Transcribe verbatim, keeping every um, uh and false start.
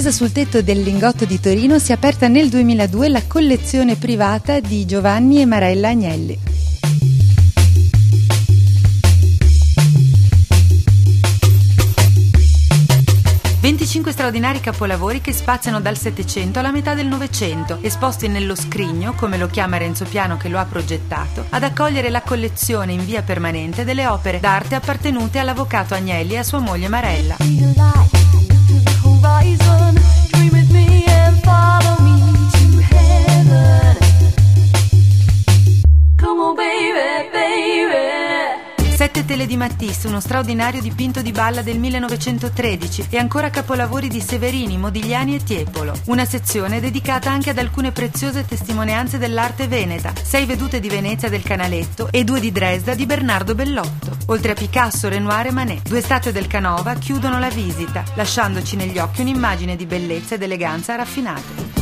Casa sul tetto del Lingotto di Torino si è aperta nel duemiladue la collezione privata di Giovanni e Marella Agnelli. venticinque straordinari capolavori che spaziano dal Settecento alla metà del Novecento, esposti nello scrigno, come lo chiama Renzo Piano che lo ha progettato, ad accogliere la collezione in via permanente delle opere d'arte appartenute all'avvocato Agnelli e a sua moglie Marella. Sette tele di Matisse, uno straordinario dipinto di Balla del millenovecentotredici e ancora capolavori di Severini, Modigliani e Tiepolo. Una sezione dedicata anche ad alcune preziose testimonianze dell'arte veneta, sei vedute di Venezia del Canaletto e due di Dresda di Bernardo Bellotto. Oltre a Picasso, Renoir e Manet, due statue del Canova chiudono la visita, lasciandoci negli occhi un'immagine di bellezza ed eleganza raffinate.